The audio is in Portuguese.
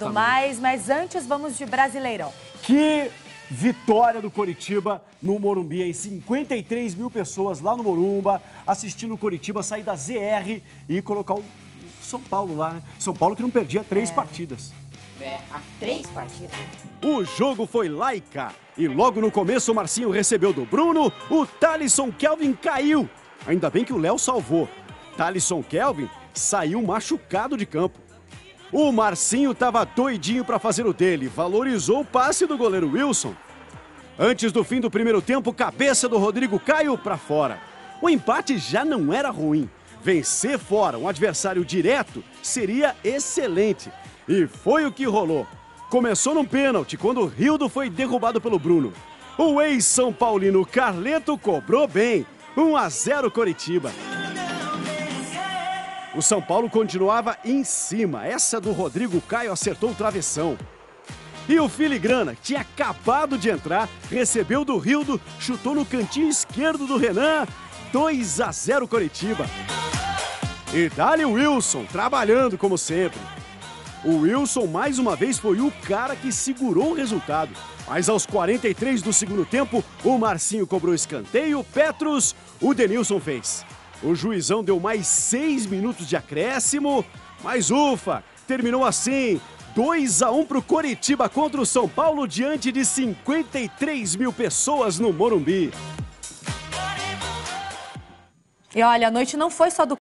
tudo mais, mas antes vamos de Brasileirão. Que vitória do Coritiba no Morumbi, hein? 53 mil pessoas lá no Morumba, assistindo o Coritiba sair da ZR e colocar o São Paulo lá, né? São Paulo que não perdia 3 partidas. Há 3 partidas. O jogo foi laica e logo no começo o Marcinho recebeu do Bruno, o Thalisson Kelvin caiu. Ainda bem que o Léo salvou. Thalisson Kelvin saiu machucado de campo. O Marcinho estava doidinho para fazer o dele, valorizou o passe do goleiro Wilson. Antes do fim do primeiro tempo, cabeça do Rodrigo Caio para fora. O empate já não era ruim. Vencer fora um adversário direto seria excelente. E foi o que rolou. Começou num pênalti quando o Rildo foi derrubado pelo Bruno. O ex-São Paulino Carleto cobrou bem. 1-0 Coritiba. O São Paulo continuava em cima. Essa do Rodrigo Caio acertou o travessão. E o Filigrana, que tinha acabado de entrar, recebeu do Rildo, chutou no cantinho esquerdo do Renan. 2-0 Coritiba. E dali o Wilson, trabalhando como sempre. O Wilson, mais uma vez, foi o cara que segurou o resultado. Mas aos 43 do segundo tempo, o Marcinho cobrou escanteio, Petrus, o Denilson fez. O juizão deu mais 6 minutos de acréscimo, mas ufa, terminou assim, 2-1 para o Coritiba contra o São Paulo diante de 53 mil pessoas no Morumbi. E olha, a noite não foi só do